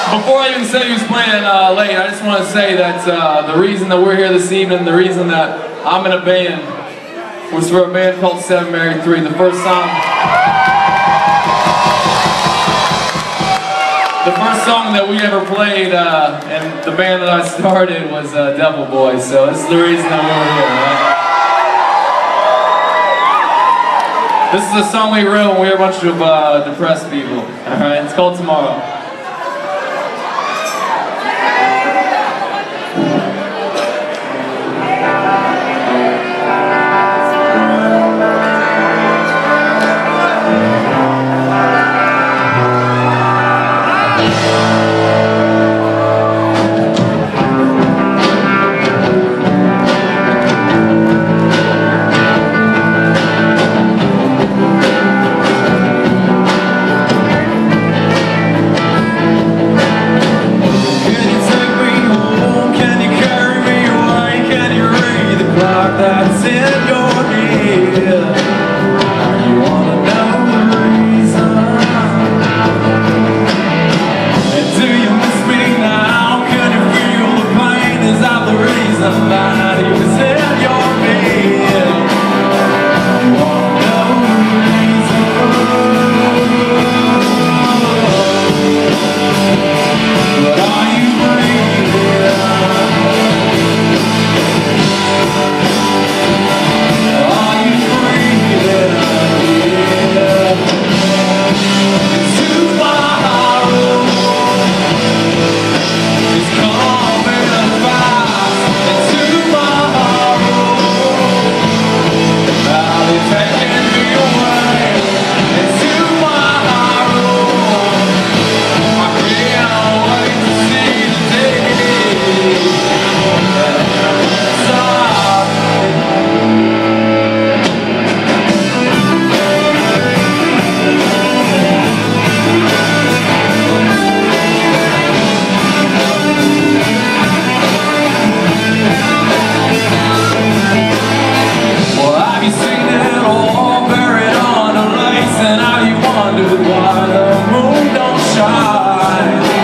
Before I even said he was playing late, I just want to say that the reason that we're here this evening, the reason that I'm in a band, was for a band called 7 Married 3. The first song that we ever played in the band that I started was Devil Boys, so this is the reason that we're here, right? This is a song we wrote when we were a bunch of depressed people, alright? It's called Tomorrow. That's in your head. You wanna know the reason? And do you miss me now? Can you feel the pain? Is that the reason that he was in your head? You wanna know the reason? But are you breathing? Why the moon don't shine?